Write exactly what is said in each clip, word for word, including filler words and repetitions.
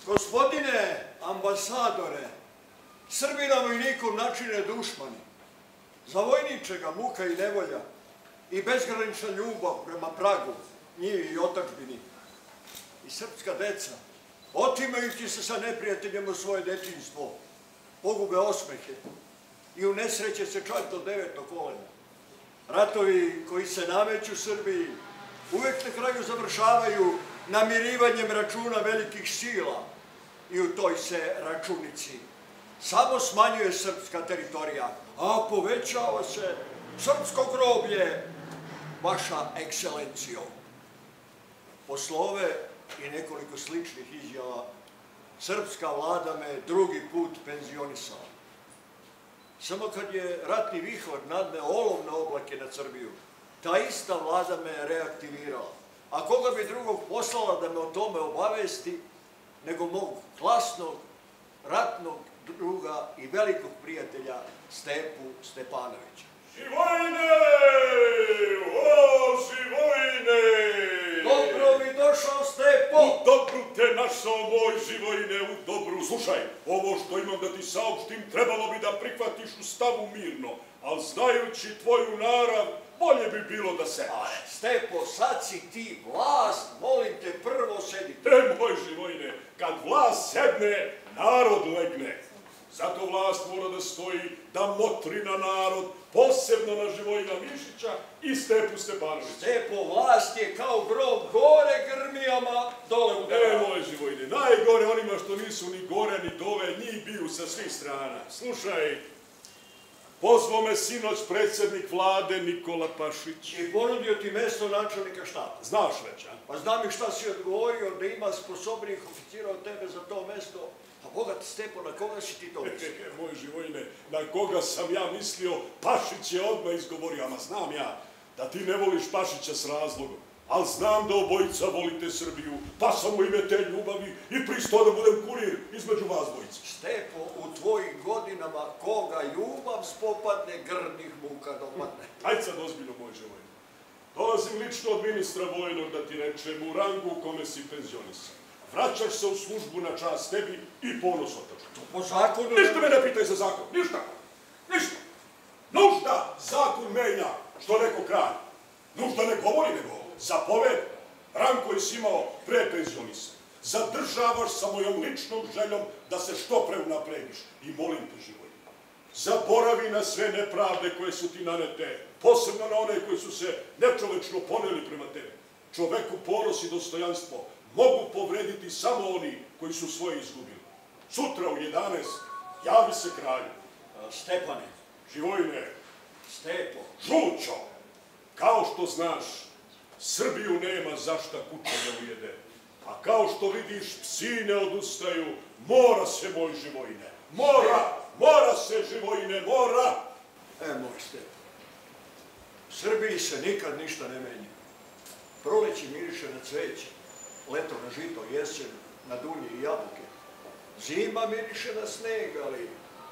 Gospodine ambasadore, Srbi na vojnikom načine dušmani, za vojničega muka i nevolja i bezgranična ljubav prema pragu, njivi i otadžbini. I srpska deca, otimajući se sa neprijateljem u svoje detinjstvo, pogube osmehe i unesreće se čak do devetog kolena. Ratovi koji se nameću Srbiji uvek na kraju završavaju namirivanjem računa velikih sila i u toj se računici samo smanjuje srpska teritorija, a povećava se srpsko groblje, vaša ekscelencijo. Posle ove i nekoliko sličnih izjava, srpska vlada me drugi put penzionisala. Samo kad je ratni vihor nadneo olovne oblake nad Srbiju, ta ista vlada me reaktivirala. A koga bi drugog poslala da me o tome obavesti, nego mog klasnog, ratnog druga i velikog prijatelja Stepu Stepanovića. Živojine! O, Živojine! Dobro mi došao, Stepo! U dobru te našao, moj Živojine, u dobru. Slušaj, ovo što imam da ti saopštim, trebalo bi da prihvatiš u stavu mirno, ali znajući tvoju narav, bolje bi bilo da sedeš. Ale, Stepo, sad si ti vlast, molim te, prvo sedi. E, moj Živojine, kad vlast sedne, narod legne. Zato vlast mora da stoji, da motri na narod, posebno na Živojina Mišića i Stepu Stepanovića. Stepo, vlast je kao grob, gore grmijama, dole u E, moj Živojine, najgore onima što nisu ni gore ni dole, njih biju sa svih strana. Slušaj, pozvao me sinoć predsjednik vlade Nikola Pašić. I ponudio ti mesto načelnika štaba. Znaš već, a? Pa znam i šta si odgovorio, da ima sposobnih oficira od tebe za to mesto. Pa bogat Stepo, na koga si ti to mislio? Moj Živojine, na koga sam ja mislio, Pašić je odmah izgovorio, ama znam ja da ti ne voliš Pašića s razlogom, ali znam da obojica volite Srbiju, pa sam u ime te ljubavi i pristao da budem kurir između vas dvojice. Stepo, u tvojim godinama koga ljubav spopadne, grdnih muka dopadne. Ajde sad ozbiljno, moj Živojine. Dolazim lično od ministra vojnog da ti rečem u rangu u kome si penzionisan. Vraćaš se u službu na čast tebi i ponos otačku. To po zakonu... Ništa me ne pitaj za zakon, ništa, ništa. Nužda zakon menja, što neko kralj. Nužda ne govori nego, zapoved, rang koji si imao pre penzionisan. Zadržavaš sa mojom ličnom željom da se što pre unaprediš. I molim te, Živojine, zaboravi na sve nepravde koje su ti nanete, posebno na one koji su se nečovečno poneli prema tebi. Čoveku ponos i dostojanstvo mogu povrediti samo oni koji su svoje izgubili. Sutra u jedanaest javi se kralju. Stepane. Živojine. Stepo. Žućo. Kao što znaš, Srbiju nema zašta kuća da ujede. A kao što vidiš, psi ne odustaju, mora se, moj Živojine. Mora, mora se, Živojine, mora. E, moj Stepo, u Srbiji se nikad ništa ne menja. Proleći miriše na cveće, leto na žito, jesen na dunje i jabuke. Zima miriše na sneg, ali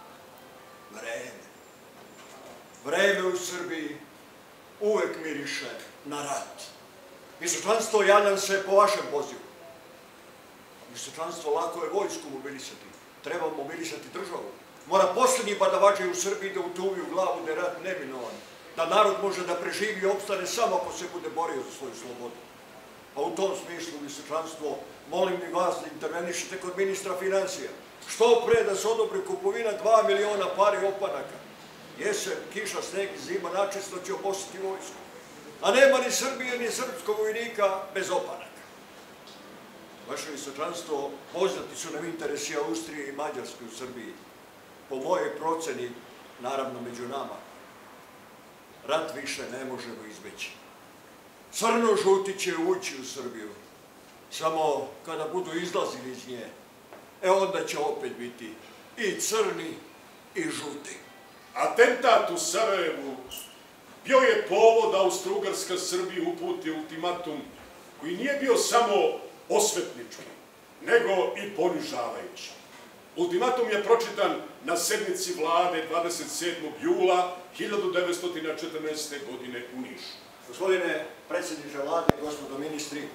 vreme. Vreme u Srbiji uvek miriše na rat. Visočanstvo, javljam se po vašem pozivu. Visočanstvo, lako je vojsku mobilisati. Treba mobilisati državu. Mora posljednji badavađe u Srbiji da utuvi u glavu da je rat neminovan. Da narod može da preživi i opstane samo ako se bude borio za svoju slobodu. A u tom smislu, visočanstvo, molim i vas da intervenišete kod ministra financija. Što pre da se odobri kupovina dva miliona pari opanaka. Jesen, kiša, sneg i zima načisto će opositi vojsku. A nema ni Srbije ni srpskog vojnika bez opanaka. Vaše visočanstvo, poznati su nam interesi Austrije i Mađarske u Srbiji. Po mojoj proceni, naravno među nama, rat više ne možemo izbeći. Crno-žuti će ući u Srbiju. Samo kada budu izlazili iz nje, e onda će opet biti i crni i žuti. Atentat u Sarajevu bio je povod da Austro-Ugarska Srbiji uputi ultimatum koji nije bio samo osvetnički, nego i ponižavajući. Ultimatum je pročitan na sednici vlade dvadeset sedmog jula hiljadu devetsto četrnaeste. godine u Nišu. Gospodine predsjedniče vlade, gospodo ministri,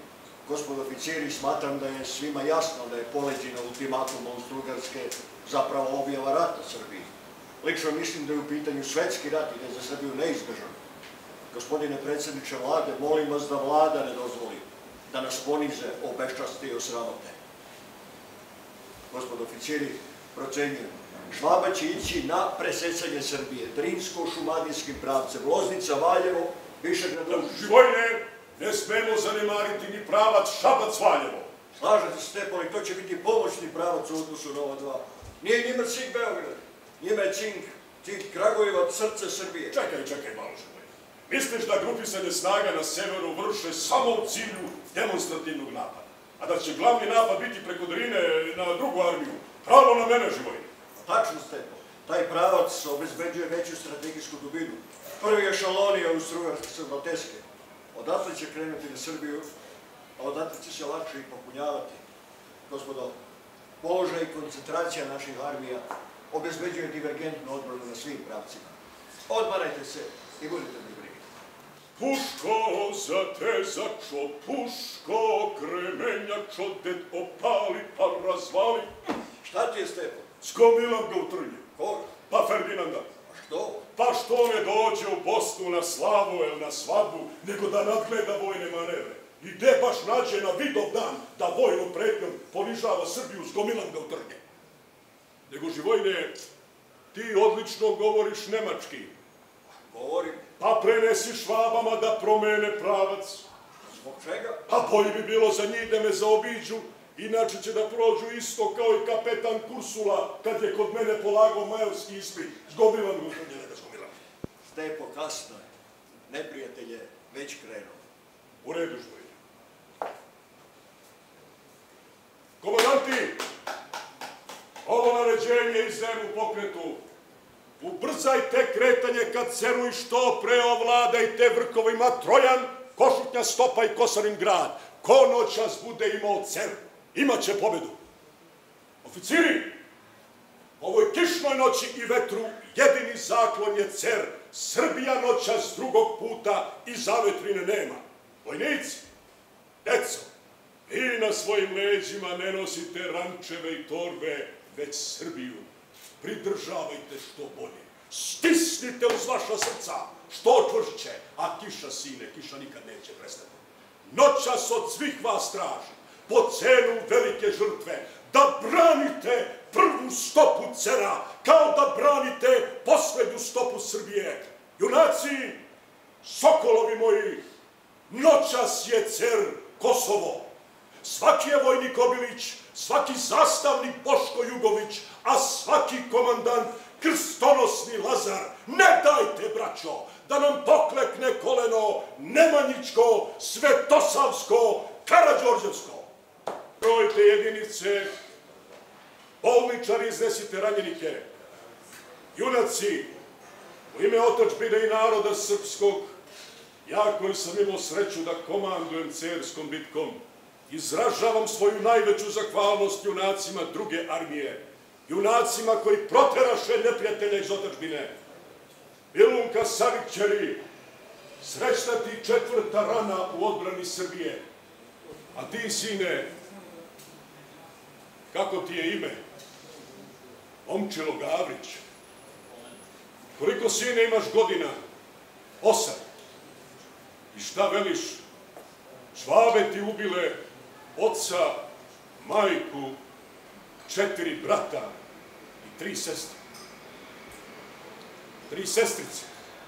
Gospodo oficiri, smatram da je svima jasno da je poleđina ultimatuma Austro-Ugarske zapravo objava rata Srbiji. Lično mislim da je u pitanju svetski rat i da je za Srbiju neizbežan. Gospodine predsjedniče vlade, molim vas da vlada ne dozvoli da nas ponize, obeščasti i osramote. Gospodo oficiri, procenjujem. Švaba će ići na presecanje Srbije, Drinsko-šumadijskim pravcem, Loznica, Valjevo, Višegrad. Živojne, ne smemo zanemariti ni pravac Šabac-Valjevo. Slažete se, Stepani, to će biti pomoćni pravac u odnosu na ova dva. Nije njima Cink Beograd, njima je Cink, Cink Kragujevac, srce Srbije. Čekaj, čekaj malo, Živojne. Misliš da grupisanje snaga na severu vrše samo u cilju demonstrativnog napada, a da će glavni napad biti preko Drine na drugu armiju? Pravo na mene, Živojne. Tačno, Stepo. Taj pravac obezbeđuje veću strategijsku dubinu. Prvi ešalon je Austro-Ugarske Srboteske. Odatle će krenuti na Srbiju, a odatle će se lakše i popunjavati. Gospodo, položaj i koncentracija naših armija obezbeđuje divergentnu odbranu na svim pravcima. Odmarajte se i budite mi brige. Puško zatezačo, puško kremenjačo, ded opali pa razvali. Šta ti je, Stepo? Skomilam ga u trnje. Koga? Pa Ferdinanda. A što? Pa što ne dođe u Bosnu na slavu ili na svadbu, nego da nadgleda vojne manevre. I gde baš nađe na vidov dan da vojnom pretnjom ponižava Srbiju, skomilam ga u trnje. Nego, Živojne, ti odlično govoriš nemački. Govorim. Pa prenesi Švabama da promene pravac. Zbog čega? Pa bolje bi bilo za njih da me zaobiđu, inače će da prođu isto kao i kapetan Kursula kad je kod mene polagao majorski ispit. Zgomilam ga u trnje, ne da zgomilam. Stepo, kasno je. Neprijatelj je već krenuo. U redu, Živojne. Komandanti, ovo naređenje izdajem u pokretu. Ubrzajte kretanje kad Ceru i što pre ovladajte vrhovima Trojan, Košutnja, Stopa i Kosarin grad. Ko noćas bude imao Cer, imaće pobedu. Oficiri, ovoj kišnoj noći i vetru jedini zaklon je Cer. Srbija noćas drugog puta i zavetrine nema. Vojnici, deco, vi na svojim leđima ne nosite rančeve i torbe, već Srbiju. Pridržavajte što bolje. Stisnite uz vaša srca što čvršće, a kiša, sine, kiša nikad neće prestati. Noćas od svih vas traži, po cenu velike žrtve, da branite prvu stopu Cera, kao da branite poslednju stopu Srbije. Junaci, sokolovi moji, noćas je Cer Kosovo. Svaki je vojnik Obilić, svaki zastavnik Boško Jugović, a svaki komandant krstonosni Lazar. Ne dajte, braćo, da nam poklekne koleno Nemanjičko, Svetosavsko, Karađorđevsko. Brojte jedinice, bolničari, iznesite ranjenike. Junaci, u ime otadžbine i naroda srpskog, ja koji sam imao sreću da komandujem Cerskom bitkom, izražavam svoju najveću zahvalnost junacima druge armije, junacima koji proteraše neprijatelja iz otadžbine. Ilunka Savićeri, srećna ti četvrta rana u odbrani Srbije. A ti, sine, kako ti je ime? Momčilo Gavrić. Koliko, sine, imaš godina? Osam. I šta veliš? Švabe ti ubile oca, majku, četiri brata i tri sestre. Tri sestrice.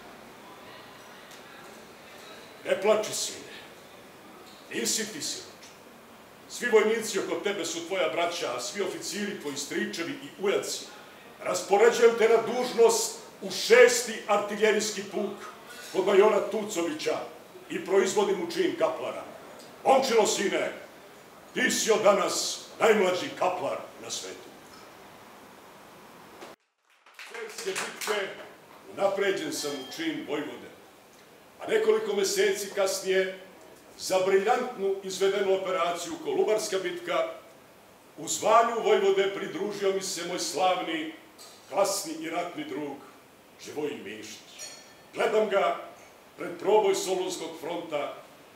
Ne plači, sine. Nisi ti siroč. Svi vojnici oko tebe su tvoja braća, a svi oficiri tvoji stričevi i ujaci. Raspoređujem te na dužnost u šesti artiljerijski puk kod majora Tucovića i proizvodim u čin kaplara. Momčilo, sine, ti si od danas najmlađi kaplar na svetu. Cerske bitke unapređen sam u čin vojvode, a nekoliko meseci kasnije za briljantnu izvedenu operaciju Kolubarska bitka u zvanju vojvode pridružio mi se moj slavni, klasni i ratni drug Živojin Mišić. Gledam ga pred proboj Solunskog fronta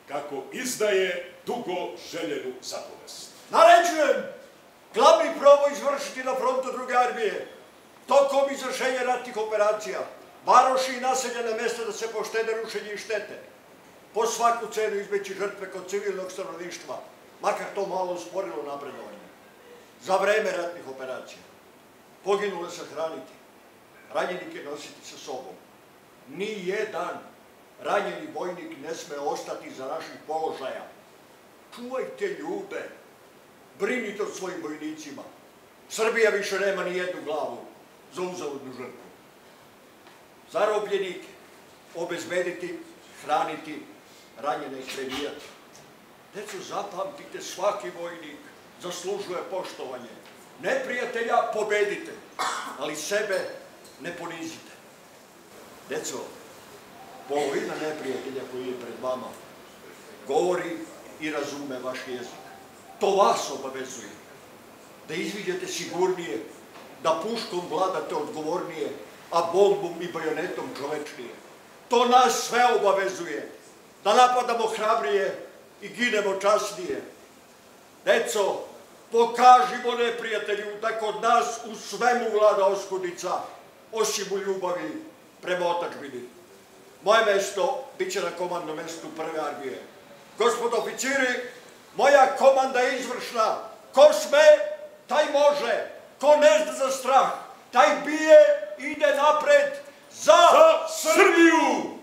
kako izdaje dugo željenu zapovest. Naređujem glavni proboj izvršiti na frontu druge armije, tokom izvršenja ratnih operacija, varoši i naseljene mjesta da se poštede rušenje i štete, po svaku cenu izbeći žrtve kod civilnog stanovništva, makar to malo usporilo napredovanje. Za vreme ratnih operacija poginule sahraniti, ranjenike nositi sa sobom. Ni jedan ranjeni vojnik ne sme ostati za naših položaja. Čuvajte ljude, brinite o svojim vojnicima. Srbija više nema ni jednu glavu za uzaludnu žrtvu. Zarobljenike obezbediti, hraniti, ranjene i prebijati. Deco, zapamtite, svaki vojnik zaslužuje poštovanje. Neprijatelja pobedite, ali sebe ne ponizite. Deco, polovina neprijatelja koji je pred vama govori i razume vaš jezik. To vas obavezuje da izviđate sigurnije, da puškom vladate odgovornije, a bombom i bajonetom čovečnije. To nas sve obavezuje da napadamo hrabrije i ginemo časnije. Deco, pokažimo neprijatelju da kod nas u svemu vlada oskudica, osim u ljubavi prema otadžbini. Moje mesto bit će na komandnom mestu prve armije. Gospodo oficiri, moja komanda je izvršna. Ko sme, taj može. Ko ne zna za strah, taj bije, ide napred za Za Srbiju!